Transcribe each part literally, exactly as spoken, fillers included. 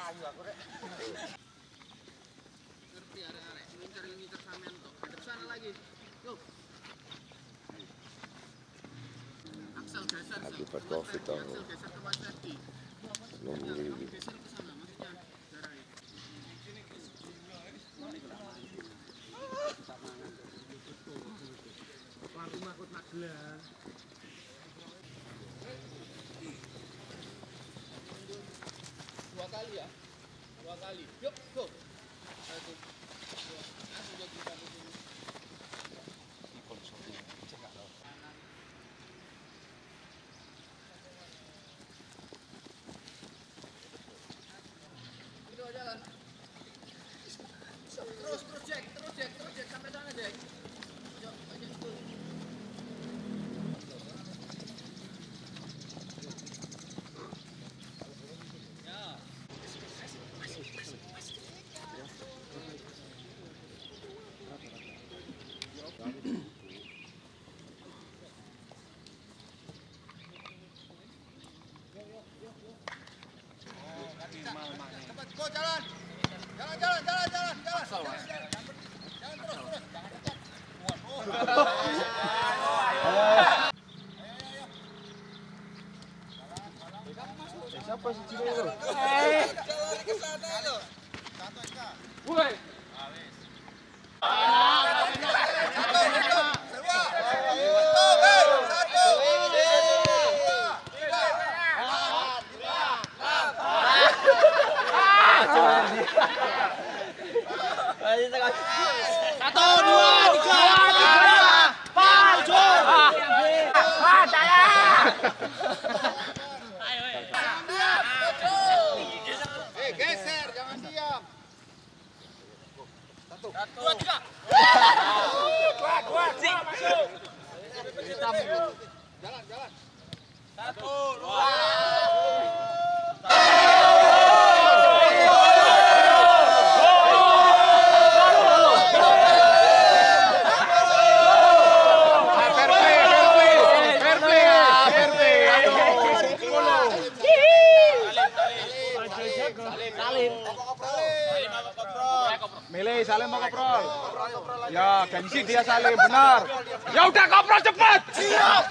payu aku rek. Ngerti arek-arek, ngincer-ngincer sampean kok. Hadap sana lagi. Go. Axel geser. Akibat Covid Axel tahun geser ke Mas Ferdi. nunggu Geser ke sana maksudnya. Jaraknya. Langsung makut nak gelas. Dua kali ya. Dua kali. Yuk, go. Satu. Dua. Langsung jadi satu sini. Itu jalan. Terus, terus Jack, terus Jack, terus Jack sampai sana Jack. Yuk, aja itu. Cepat, go jalan. Jalan, jalan, jalan, jalan, jalan. Jalan, jalan terus, terus. Siapa sih Ciro itu? Eh, jalan ke sana lo. Satu Eka. Woi. Satu, dua, tiga, maju. Ah, jalan. Eh, geser, jangan diam. Satu, dua, tiga. Kuat, kuat, masuk. Jalan, jalan. Satu, dua. Milih Salim mau koprol. Ya, gengsi dia Salim, benar. Ya udah koprol cepat. Siap.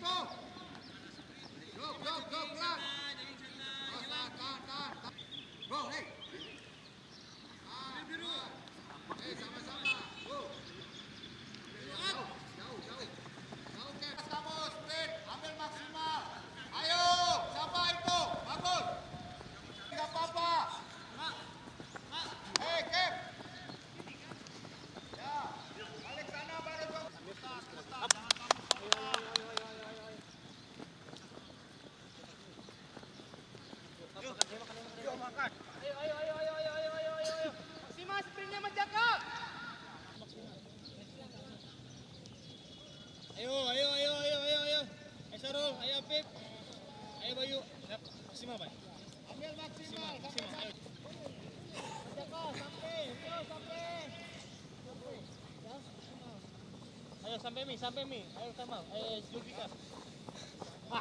Ayo, ayo, ayo, ayo, ayo, ayo. Ayo Sarul, ayo Afif. Ayo Bayu. Siap. Maksimal, Pak. Ambil maksimal, maksimal. Ayo. Jaka, sampai, ayo sampai. Ayo sampai Mi, sampai Mi. Ayo Kamal, ayo Zulfikar. Ah.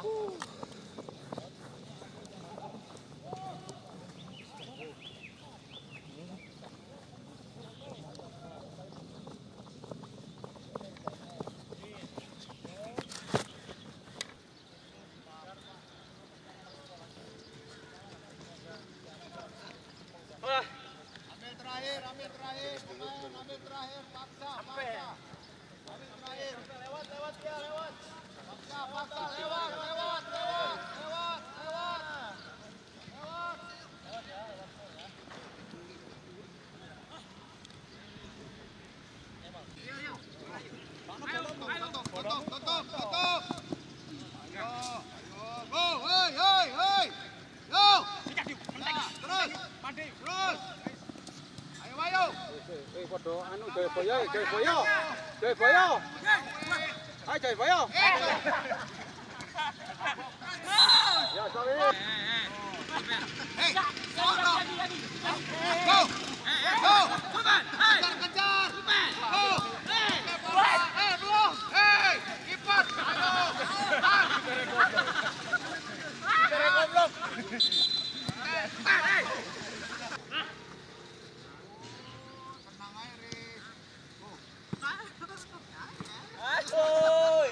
Ambil terakhir, ambil terakhir, pemain ambil terakhir, paksa, paksa. Ambil terakhir, lewat, lewat dia, lewat. Paksa, paksa, lewat, lewat, lewat, lewat, lewat. Lewat. Lewat ya, lewat ya. Tutup, tutup, tutup, tutup. Ayo, ayo, go, hei, hei, hei. Yo. Terus, terus. Ayo, ayo. Eh, podo anu Jaya Boyo, Jaya Boyo. Jaya Boyo. Ayo Jaya Boyo. Ya, sorry. Hei, go. Go. Go. Kejar, kejar. Go. Eh, belum. Hei, kiper. Ayo. Kipernya goblok. Tenang aja, Riz. Go. Aduh.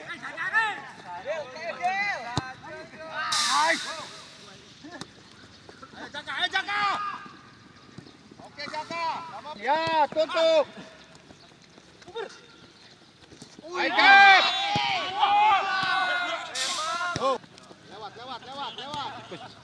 Ayo Jaka, ayo Jaka. Oke Jaka. Ya, tutup. Ayo Kep. Oh. Lewat, lewat, lewat, lewat.